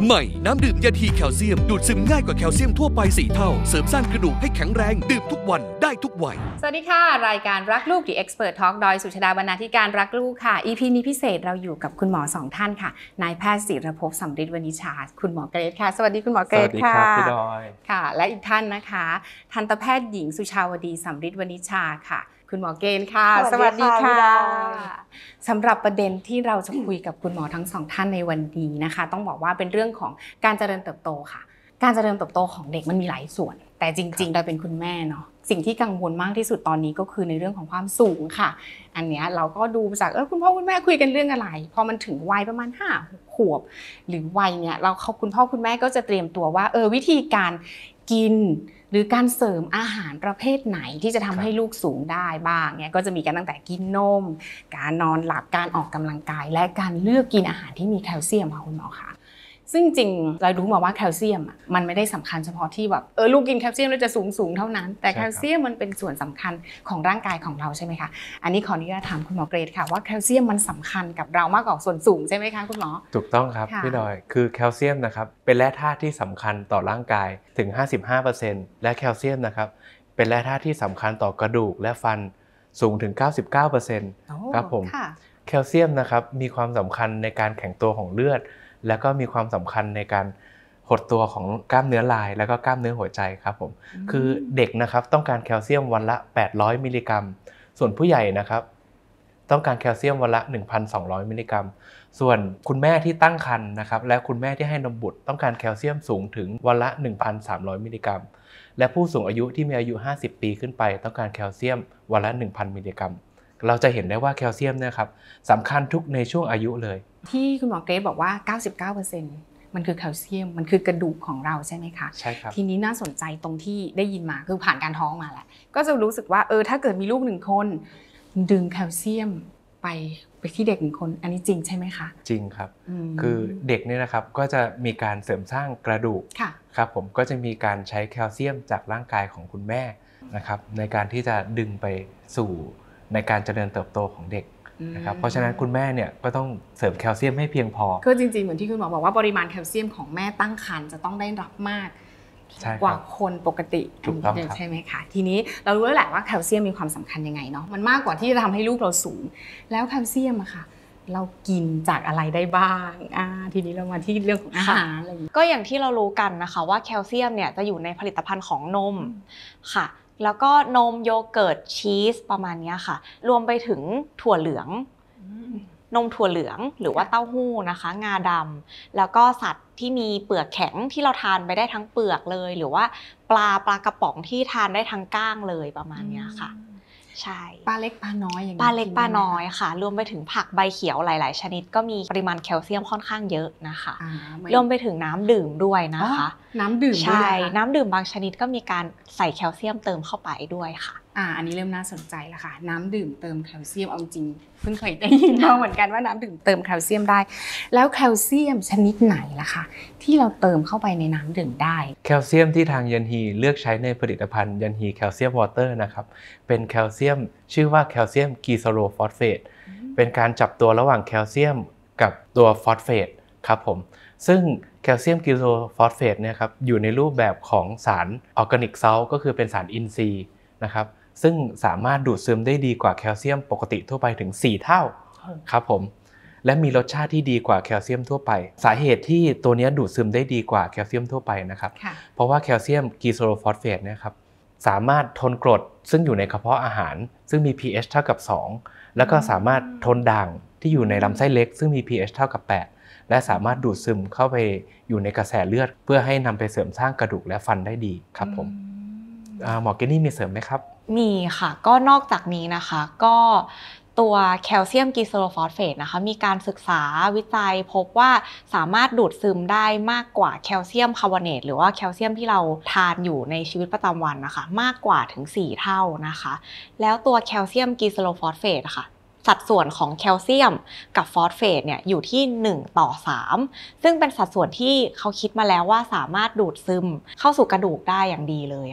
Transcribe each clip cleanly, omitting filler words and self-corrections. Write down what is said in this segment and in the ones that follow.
ใหม่น้ำดื่มยาทีแคลเซียมดูดซึมง่ายกว่าแคลเซียมทั่วไป4 เท่าเสริมสร้างกระดูกให้แข็งแรงดื่มทุกวันได้ทุกวัยสวัสดีค่ะรายการรักลูก The Expert Talk โดยสุชดาบรรณาธิการรักลูกค่ะ EP นี้พิเศษเราอยู่กับคุณหมอ2ท่านค่ะนายแพทย์ศิรภพสำริดวณิชาคุณหมอเกรซค่ะสวัสดีคุณหมอเกรซค่ะสวัสดีครับพี่ดอยค่ะและอีกท่านนะคะทันตแพทย์หญิงสุชาวดีสำริดวณิชาค่ะคุณหมอเกณฑ์ค่ะสวัสดีค่ะสำหรับประเด็นที่เราจะคุยกับคุณหมอทั้งสองท่านในวันนี้นะคะต้องบอกว่าเป็นเรื่องของการเจริญเติบโตค่ะการเจริญเติบโตของเด็กมันมีหลายส่วนแต่จริงๆเราเป็นคุณแม่เนาะสิ่งที่กังวลมากที่สุดตอนนี้ก็คือในเรื่องของความสูงค่ะอันเนี้ยเราก็ดูจากคุณพ่อคุณแม่คุยกันเรื่องอะไรพอมันถึงวัยประมาณ5-6 ขวบหรือวัยเนี้ยคุณพ่อคุณแม่ก็จะเตรียมตัวว่าวิธีการกินหรือการเสริมอาหารประเภทไหนที่จะทำให้ลูกสูงได้บ้างเนี่ยก็จะมีกันตั้งแต่กินนมการนอนหลับการออกกำลังกายและการเลือกกินอาหารที่มีแคลเซียมค่ะคุณหมอคะซึ่งจริงเรารู้มาว่าแคลเซียมมันไม่ได้สำคัญเฉพาะที่แบบลูกกินแคลเซียมแล้วจะสูงเท่านั้นแต่แคลเซียมมันเป็นส่วนสำคัญของร่างกายของเราใช่ไหมคะอันนี้ขออนุญาตถามคุณหมอเกรซค่ะว่าแคลเซียมมันสำคัญกับเรามากกว่าส่วนสูงใช่ไหมคะคุณหมอถูกต้องครับพี่ดอยคือแคลเซียมนะครับเป็นแร่ธาตุที่สำคัญต่อร่างกายถึง 55% และแคลเซียมนะครับเป็นแร่ธาตุที่สำคัญต่อกระดูกและฟันสูงถึง 99% ครับผมแคลเซียมนะครับมีความสำคัญในการแข็งตัวของเลือดแล้วก็มีความสำคัญในการหดตัวของกล้ามเนื้อลายแล้วก็กล้ามเนื้อหัวใจครับผมคือเด็กนะครับต้องการแคลเซียมวันละ800มิลลิกรัมส่วนผู้ใหญ่นะครับต้องการแคลเซียมวันละ 1,200 มิลลิกรัมส่วนคุณแม่ที่ตั้งครรภ์นะครับและคุณแม่ที่ให้นมบุตรต้องการแคลเซียมสูงถึงวันละ 1,300 มิลลิกรัมและผู้สูงอายุที่มีอายุ50 ปีขึ้นไปต้องการแคลเซียมวันละ 1,000 มิลลิกรัมเราจะเห็นได้ว่าแคลเซียมเนี่ยครับสำคัญทุกในช่วงอายุเลยที่คุณหมอเกรซบอกว่า 99% มันคือแคลเซียมมันคือกระดูกของเราใช่ไหมคะใช่ครับทีนี้น่าสนใจตรงที่ได้ยินมาคือผ่านการท้องมาแหละก็จะรู้สึกว่าถ้าเกิดมีลูก1 คนดึงแคลเซียมไปที่เด็ก1 คนอันนี้จริงใช่ไหมคะจริงครับคือเด็กเนี่ยนะครับก็จะมีการเสริมสร้างกระดูกครับผมก็จะมีการใช้แคลเซียมจากร่างกายของคุณแม่นะครับในการที่จะดึงไปสู่ในการเจริญเติบโตของเด็กนะครับเพราะฉะนั้นคุณแม่เนี่ยก็ต้องเสริมแคลเซียมให้เพียงพอก็จริงๆเหมือนที่คุณหมอบอกว่าปริมาณแคลเซียมของแม่ตั้งครรภ์จะต้องได้รับมากกว่าคนปกติถูกต้องใช่ไหมคะทีนี้เรารู้แล้วแหละว่าแคลเซียมมีความสำคัญยังไงเนาะมันมากกว่าที่จะทำให้ลูกเราสูงแล้วแคลเซียมอะค่ะเรากินจากอะไรได้บ้างทีนี้เรามาที่เรื่องของอาหารอะไรก็อย่างที่เรารู้กันนะคะว่าแคลเซียมเนี่ยจะอยู่ในผลิตภัณฑ์ของนมค่ะแล้วก็นมโยเกิร์ตชีสประมาณนี้ค่ะรวมไปถึงถั่วเหลืองนมถั่วเหลืองหรือว่าเต้าหู้นะคะงาดำแล้วก็สัตว์ที่มีเปลือกแข็งที่เราทานไปได้ทั้งเปลือกเลยหรือว่าปลากระป๋องที่ทานได้ทั้งก้างเลยประมาณนี้ค่ะใช่ปลาเล็กปลาน้อยอย่างนี้ปลาเล็กปลาน้อยค่ะรวมไปถึงผักใบเขียวหลายๆชนิดก็มีปริมาณแคลเซียมค่อนข้างเยอะนะคะรวมไปถึงน้ำดื่มด้วยนะคะน้ำดื่มใช่น้ำดื่มบางชนิดก็มีการใส่แคลเซียมเติมเข้าไปด้วยค่ะอันนี้เริ่มน่าสนใจแล้วค่ะน้ำดื่มเติมแคลเซียมเอาจริงเพิ่งเคยได้ยินมาเหมือนกันว่าน้ำดื่มเติมแคลเซียมได้แล้วแคลเซียมชนิดไหนล่ะคะที่เราเติมเข้าไปในน้ำดื่มได้แคลเซียมที่ทางยันฮีเลือกใช้ในผลิตภัณฑ์ยันฮีแคลเซียมวอเตอร์นะครับเป็นแคลเซียมชื่อว่าแคลเซียมกีโซโลฟอสเฟตเป็นการจับตัวระหว่างแคลเซียมกับตัวฟอสเฟตครับผมซึ่งแคลเซียมกีโซฟอสเฟตเนี่ยครับอยู่ในรูปแบบของสารออร์แกนิกเซลต์ก็คือเป็นสารอินทรีย์นะครับซึ่งสามารถดูดซึมได้ดีกว่าแคลเซียมปกติทั่วไปถึง4 เท่าครับผมและมีรสชาติที่ดีกว่าแคลเซียมทั่วไปสาเหตุที่ตัวนี้ดูดซึมได้ดีกว่าแคลเซียมทั่วไปนะครับเพราะว่าแคลเซียมกีโซโลฟอสเฟตเนี่ยครับสามารถทนกรดซึ่งอยู่ในกระเพาะอาหารซึ่งมี pH เท่ากับ2แล้วก็สามารถทนด่างที่อยู่ในลำไส้เล็กซึ่งมี pH เท่ากับ8และสามารถดูดซึมเข้าไปอยู่ในกระแสเลือดเพื่อให้นำไปเสริมสร้างกระดูกและฟันได้ดีครับผมหมอเกนนี่มีเสริมไหมครับมีค่ะก็นอกจากนี้นะคะก็ตัวแคลเซียมกีโซโลฟอสเฟตนะคะมีการศึกษาวิจัยพบว่าสามารถดูดซึมได้มากกว่าแคลเซียมคาร์บอเนตหรือว่าแคลเซียมที่เราทานอยู่ในชีวิตประจำวันนะคะมากกว่าถึง4 เท่านะคะแล้วตัวแคลเซียมกีโซโลฟอสเฟตค่ะสัดส่วนของแคลเซียมกับฟอสเฟตเนี่ยอยู่ที่1:3ซึ่งเป็นสัดส่วนที่เขาคิดมาแล้วว่าสามารถดูดซึมเข้าสู่กระดูกได้อย่างดีเลยค่ะ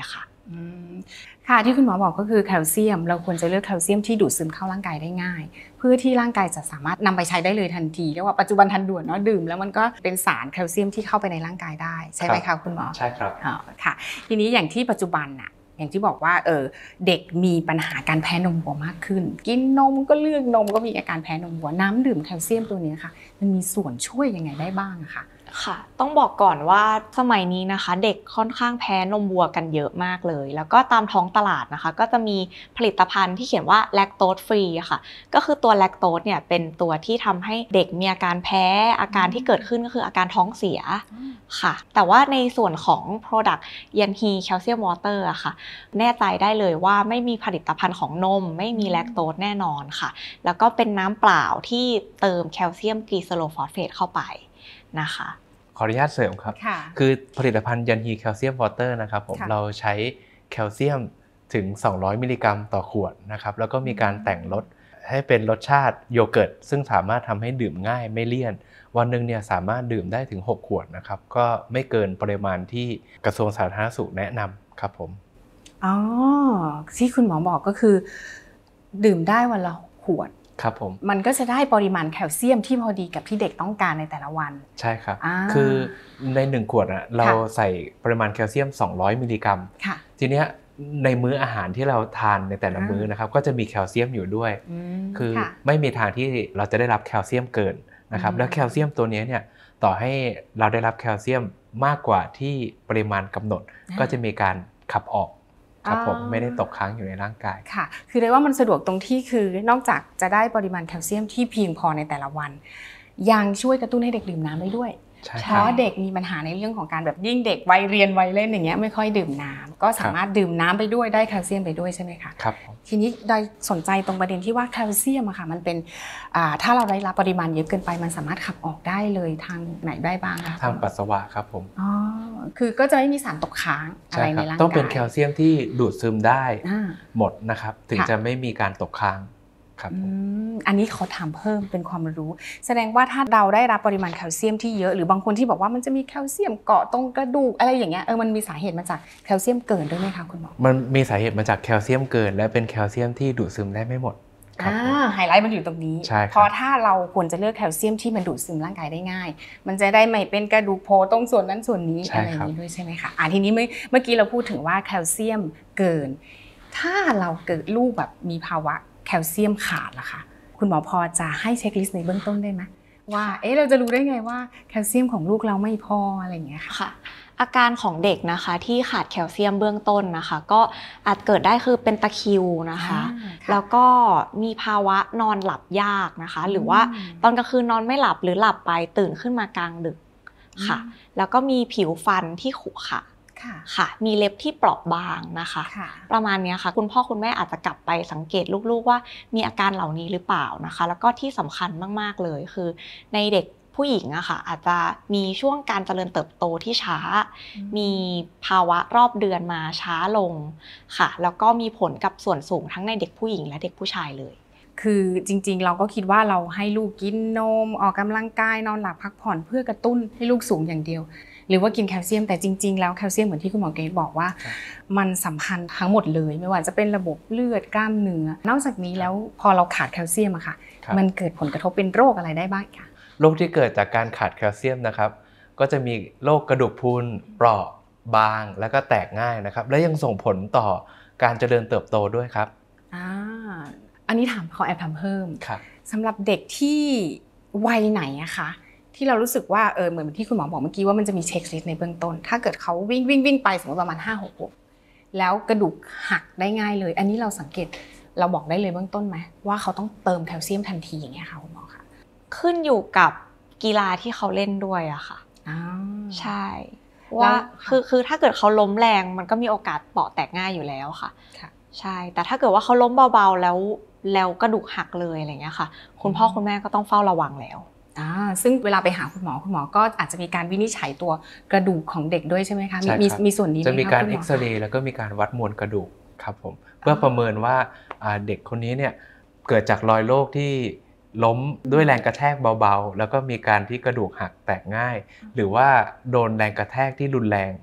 อืมค่ะที่คุณหมอบอกก็คือแคลเซียมเราควรจะเลือกแคลเซียมที่ดูดซึมเข้าร่างกายได้ง่ายเพื่อที่ร่างกายจะสามารถนำไปใช้ได้เลยทันทีเรียกว่าปัจจุบันทันด่วนเนาะดื่มแล้วมันก็เป็นสารแคลเซียมที่เข้าไปในร่างกายได้ใช่ไหมคะคุณหมอใช่ครับค่ะทีนี้อย่างที่ปัจจุบันน่ะอย่างที่บอกว่าเด็กมีปัญหาการแพ้นมวัวมากขึ้นกินนมก็เลือกนมก็มีอาการแพ้นมวัวน้ำดื่มแคลเซียมตัวนี้ค่ะมันมีส่วนช่วยยังไงได้บ้างอะคะค่ะต้องบอกก่อนว่าสมัยนี้นะคะเด็กค่อนข้างแพ้นมวัวกันเยอะมากเลยแล้วก็ตามท้องตลาดนะคะก็จะมีผลิตภัณฑ์ที่เขียนว่าแลคโตสฟรีค่ะก็คือตัวแลคโตสเนี่ยเป็นตัวที่ทำให้เด็กมีอาการแพ้อาการที่เกิดขึ้นก็คืออาการท้องเสียค่ะแต่ว่าในส่วนของ Product ยันฮีแคลเซียมวอเตอร์อะค่ะแน่ใจได้เลยว่าไม่มีผลิตภัณฑ์ของนมไม่มีแลคโตสแน่นอนค่ะแล้วก็เป็นน้ำเปล่าที่เติมแคลเซียมกรีเซโลฟอสเฟตเข้าไปนะคะขออนุญาตเสริมครับคือผลิตภัณฑ์ยันฮีแคลเซียมวอเตอร์นะครับผมเราใช้แคลเซียมถึง200มิลลิกรัมต่อขวดนะครับแล้วก็มีการแต่งรสให้เป็นรสชาติโยเกิร์ตซึ่งสามารถทำให้ดื่มง่ายไม่เลี่ยนวันหนึ่งเนี่ยสามารถดื่มได้ถึง6ขวดนะครับก็ไม่เกินปริมาณที่กระทรวงสาธารณสุขแนะนำครับผมอ๋อที่คุณหมอบอกก็คือดื่มได้วันละ6ขวดครับผมมันก็จะได้ปริมาณแคลเซียมที่พอดีกับที่เด็กต้องการในแต่ละวันใช่ครับคือใน1ขวดเราใส่ปริมาณแคลเซียม200มิลลิกรัมทีเนี้ยในมื้ออาหารที่เราทานในแต่ละมื้อนะครับก็จะมีแคลเซียมอยู่ด้วยคือไม่มีทางที่เราจะได้รับแคลเซียมเกินนะครับแล้วแคลเซียมตัวนี้เนี่ยต่อให้เราได้รับแคลเซียมมากกว่าที่ปริมาณกำหนดก็จะมีการขับออกครับผมไม่ได้ตกค้างอยู่ในร่างกายค่ะคือเรียกว่ามันสะดวกตรงที่คือนอกจากจะได้ปริมาณแคลเซียมที่เพียงพอในแต่ละวันยังช่วยกระตุ้นให้เด็กดื่มน้ำได้ด้วยเพราะเด็กมีปัญหาในเรื่องของการแบบยิ่งเด็กวัยเรียนวัยเล่นอย่างเงี้ยไม่ค่อยดื่มน้ำก็สามารถดื่มน้ำไปด้วยได้แคลเซียมไปด้วยใช่ไหมคะครับทีนี้โดยสนใจตรงประเด็นที่ว่าแคลเซียมอะค่ะมันเป็นถ้าเราได้รับปริมาณเยอะเกินไปมันสามารถขับออกได้เลยทางไหนได้บ้างคะทางปัสสาวะครับผมอ๋อคือก็จะไม่มีสารตกค้างอะไรในร่างกายต้องเป็นแคลเซียมที่ดูดซึมได้หมดนะครับถึงจะไม่มีการตกค้างอันนี้ขอถามเพิ่มเป็นความรู้แสดงว่าถ้าเราได้รับปริมาณแคลเซียมที่เยอะหรือบางคนที่บอกว่ามันจะมีแคลเซียมเกาะตรงกระดูกอะไรอย่างเงี้ยมันมีสาเหตุมาจากแคลเซียมเกินด้วยไหมคะคุณหมอมันมีสาเหตุมาจากแคลเซียมเกินและเป็นแคลเซียมที่ดูดซึมได้ไม่หมดไฮไลท์มันอยู่ตรงนี้เพราะถ้าเราควรจะเลือกแคลเซียมที่มันดูดซึมร่างกายได้ง่ายมันจะได้ไม่เป็นกระดูกโผล่ตรงส่วนนั้นส่วนนี้อะไรอย่างนี้ด้วยใช่ไหมคะทีนี้เมื่อกี้เราพูดถึงว่าแคลเซียมเกินถ้าเราเกิดลูกแบบมีภาวะแคลเซียมขาดล่ะคะคุณหมอพอจะให้เช็คลิสต์ในเบื้องต้นได้ไหมว่าเราจะรู้ได้ไงว่าแคลเซียมของลูกเราไม่พออะไรอย่างเงี้ยค่ะอาการของเด็กนะคะที่ขาดแคลเซียมเบื้องต้นนะคะก็อาจเกิดได้คือเป็นตะคริวนะคะแล้วก็มีภาวะนอนหลับยากนะคะหรือว่าตอนกลางคืนนอนไม่หลับหรือหลับไปตื่นขึ้นมากลางดึกค่ะแล้วก็มีผิวฟันที่ขรุขระค่ะมีเล็บที่เปราะบางนะคะประมาณนี้ค่ะคุณพ่อคุณแม่อาจจะกลับไปสังเกตลูกๆว่ามีอาการเหล่านี้หรือเปล่านะคะแล้วก็ที่สำคัญมากๆเลยคือในเด็กผู้หญิงอะค่ะอาจจะมีช่วงการเจริญเติบโตที่ช้ามีภาวะรอบเดือนมาช้าลงค่ะแล้วก็มีผลกับส่วนสูงทั้งในเด็กผู้หญิงและเด็กผู้ชายเลยคือจริงๆเราก็คิดว่าเราให้ลูกกินนมออกกำลังกายนอนหลับพักผ่อนเพื่อกระตุ้นให้ลูกสูงอย่างเดียวหรือว่ากินแคลเซียมแต่จริงๆแล้วแคลเซียมเหมือนที่คุณหมอเกรทบอกว่ามันสำคัญทั้งหมดเลยไม่ว่าจะเป็นระบบเลือดกล้ามเนื้อนอกจากนี้แล้วพอเราขาดแคลเซียมอะค่ะมันเกิดผลกระทบเป็นโรคอะไรได้บ้างคะโรคที่เกิดจากการขาดแคลเซียมนะครับก็จะมีโรคกระดูกพรุนเปราะบางแล้วก็แตกง่ายนะครับและยังส่งผลต่อการเจริญเติบโตด้วยครับอันนี้ขอแอบถามเพิ่มสำหรับเด็กที่วัยไหนอะคะที่เรารู้สึกว่าเหมือนที่คุณหมอบอกเมื่อกี้ว่ามันจะมีเช็คลิสต์ในเบื้องต้นถ้าเกิดเขาวิ่งไปสมมติประมาณ 5-6 ขวบแล้วกระดูกหักได้ง่ายเลยอันนี้เราสังเกตเราบอกได้เลยเบื้องต้นไหมว่าเขาต้องเติมแคลเซียมทันทีอย่างเงี้ยค่ะคุณหมอคะขึ้นอยู่กับกีฬาที่เขาเล่นด้วยอะค่ะใช่ว่าคือถ้าเกิดเขาล้มแรงมันก็มีโอกาสเปราะแตกง่ายอยู่แล้วค่ะใช่แต่ถ้าเกิดว่าเขาล้มเบาๆแล้วกระดูกหักเลยอะไรเงี้ยค่ะคุณพ่อคุณแม่ก็ต้องเฝ้าระวังแล้วซึ่งเวลาไปหาคุณหมอก็อาจจะมีการวินิจฉัยตัวกระดูกของเด็กด้วยใช่ไหมคะมีส่วนนี้ไหมคะจะมีการเอ็กซเรย์แล้วก็มีการวัดมวลกระดูกครับผมเพื่อประเมินว่าเด็กคนนี้เนี่ยเกิดจากรอยโรคที่ล้มด้วยแรงกระแทกเบาๆแล้วก็มีการที่กระดูกหักแตกง่ายหรือว่าโดนแรงกระแทกที่รุนแรง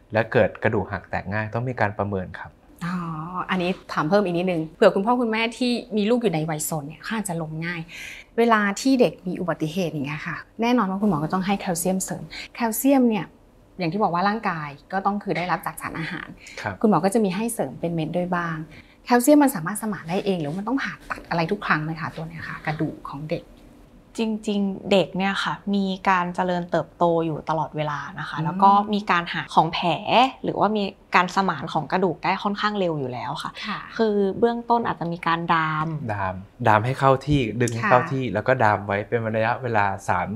และเกิดกระดูกหักแตกง่ายต้องมีการประเมินครับอ๋ออันนี้ถามเพิ่มอีกนิดนึงเผื่อคุณพ่อคุณแม่ที่มีลูกอยู่ในวัยซนเนี่ยเขาอาจจะล้มง่ายเวลาที่เด็กมีอุบัติเหตุอย่างเงี้ยค่ะแน่นอนว่าคุณหมอก็ต้องให้แคลเซียมเสริมแคลเซียมเนี่ยอย่างที่บอกว่าร่างกายก็ต้องคือได้รับจากสารอาหาร คุณหมอก็จะมีให้เสริมเป็นเม็ดด้วยบ้างแคลเซียมมันสามารถสมานได้เองหรือมันต้องผ่าตัดอะไรทุกครั้งไหมคะตัวเนี้ยค่ะกระดูกของเด็กจริงๆเด็กเนี่ยค่ะมีการเจริญเติบโตอยู่ตลอดเวลานะคะแล้วก็มีการหายของแผลหรือว่ามีการสมานของกระดูกได้ค่อนข้างเร็วอยู่แล้วค่ะคือเบื้องต้นอาจจะมีการดามให้เข้าที่ดึงให้เข้าที่แล้วก็ดามไว้เป็นระยะเวลา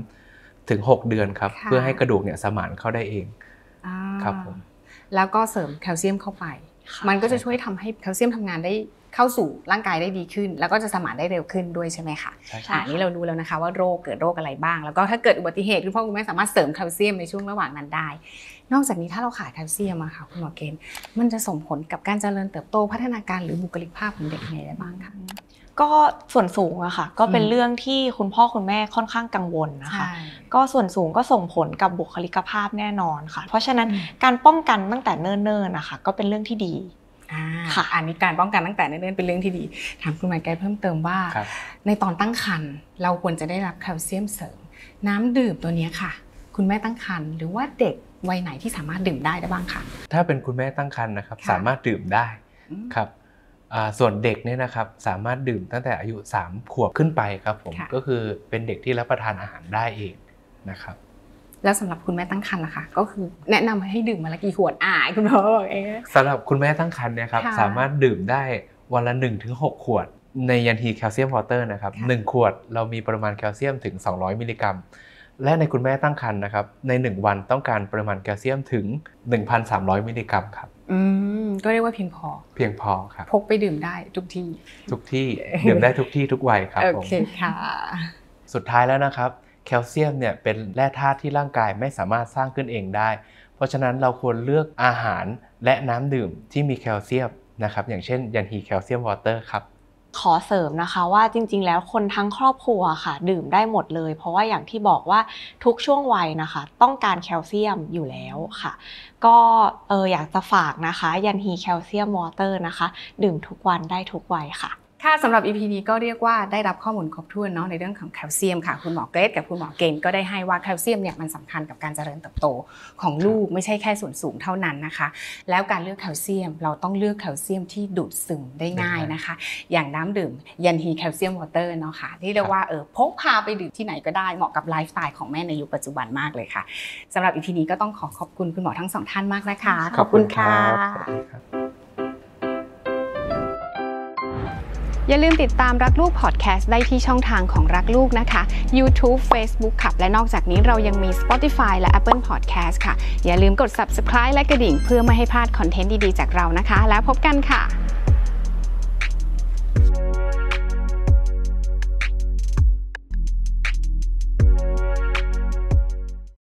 3 ถึง 6 เดือนครับเพื่อให้กระดูกเนี่ยสมานเข้าได้เองครับผมแล้วก็เสริมแคลเซียมเข้าไปมันก็จะช่วยทำให้แคลเซียมทำงานได้เข้าสู่ร่างกายได้ดีขึ้นแล้วก็จะสมานได้เร็วขึ้นด้วยใช่ไหมคะใช่นี่เรารู้แล้วนะคะว่าเกิดโรคอะไรบ้างแล้วก็ถ้าเกิดอุบัติเหตุคุณพ่อคุณแม่สามารถเสริมแคลเซียมในช่วงระหว่างนั้นได้นอกจากนี้ถ้าเราขาดแคลเซียมอะค่ะคุณหมอเกณฑ์มันจะส่งผลกับการเจริญเติบโตพัฒนาการหรือบุคลิกภาพของเด็กยังไงได้บ้างคะก็ส่วนสูงอะค่ะก็เป็นเรื่องที่คุณพ่อคุณแม่ค่อนข้างกังวลนะคะก็ส่วนสูงก็ส่งผลกับบุคลิกภาพแน่นอนค่ะเพราะฉะนั้นการป้องกันตั้งแต่เนิ่นๆนะคะก็เป็นเรื่องที่ดีค่ะอันนี้การป้องกันตั้งแต่เนิ่นๆเป็นเรื่องที่ดีถามคุณหมอไกด์เพิ่มเติมว่าในตอนตั้งครรภ์เราควรจะได้รับแคลเซียมเสริมน้ำดื่มตัวนี้ค่ะคุณแม่ตั้งครรภ์หรือว่าเด็กวัยไหนที่สามารถดื่มได้บ้างคะถ้าเป็นคุณแม่ตั้งครรภ์นะครับสามารถดื่มได้ครับส่วนเด็กเนี่ยนะครับสามารถดื่มตั้งแต่อายุ3 ขวบขึ้นไปครับผมก็คือเป็นเด็กที่รับประทานอาหารได้เองนะครับแล้วสำหรับคุณแม่ตั้งครรภ์ล่ะคะก็คือแนะนำให้ดื่มมาละกี่ขวดคุณพ่อบอกเองสำหรับคุณแม่ตั้งครรภ์เนี่ยครับสามารถดื่มได้วันละ 1-6 ขวดในยันฮีแคลเซียมวอเตอร์นะครับ1 ขวดเรามีปริมาณแคลเซียมถึง200 มิลลิกรัมและในคุณแม่ตั้งครรภ์นะครับใน1 วันต้องการปริมาณแคลเซียมถึง 1,300 มิลลิกรัมครับก็เรียกว่าเพียงพอครับพกไปดื่มได้ทุกที่ดื่มได้ทุกที่ทุกวัยครับโอเคค่ะสุดท้ายแล้วนะครับแคลเซียมเนี่ยเป็นแร่ธาตุที่ร่างกายไม่สามารถสร้างขึ้นเองได้เพราะฉะนั้นเราควรเลือกอาหารและน้ำดื่มที่มีแคลเซียมนะครับอย่างเช่นยันฮีแคลเซียมวอเตอร์ครับขอเสริมนะคะว่าจริงๆแล้วคนทั้งครอบครัวค่ะดื่มได้หมดเลยเพราะว่าอย่างที่บอกว่าทุกช่วงวัยนะคะต้องการแคลเซียมอยู่แล้วค่ะก็อยากจะฝากนะคะยันฮีแคลเซียมวอเตอร์นะคะดื่มทุกวันได้ทุกวัยค่ะค่ะสำหรับ EP นี้ก็เรียกว่าได้รับข้อมูลครบถ้วนเนาะในเรื่องของแคลเซียมค่ะคุณหมอเกรซกับคุณหมอเกณฑ์ก็ได้ให้ว่าแคลเซียมเนี่ยมันสำคัญกับการเจริญเติบโตของลูกไม่ใช่แค่ส่วนสูงเท่านั้นนะคะแล้วการเลือกแคลเซียมเราต้องเลือกแคลเซียมที่ดูดซึมได้ง่ายนะคะอย่างน้ำดื่มยันฮีแคลเซียมวอเตอร์เนาะค่ะที่เรียกว่าพกพาไปดื่มที่ไหนก็ได้เหมาะกับไลฟ์สไตล์ของแม่ในยุคปัจจุบันมากเลยค่ะสำหรับ EP นี้ก็ต้องขอบคุณคุณหมอทั้งสองท่านมากนะคะขอบคุณค่ะอย่าลืมติดตามรักลูกพอดแคสต์ได้ที่ช่องทางของรักลูกนะคะ YouTube Facebook ค่ะและนอกจากนี้เรายังมี Spotify และ Apple Podcast ค่ะอย่าลืมกด Subscribe และกระดิ่งเพื่อไม่ให้พลาดคอนเทนต์ดีๆจากเรานะคะแล้วพบกันค่ะ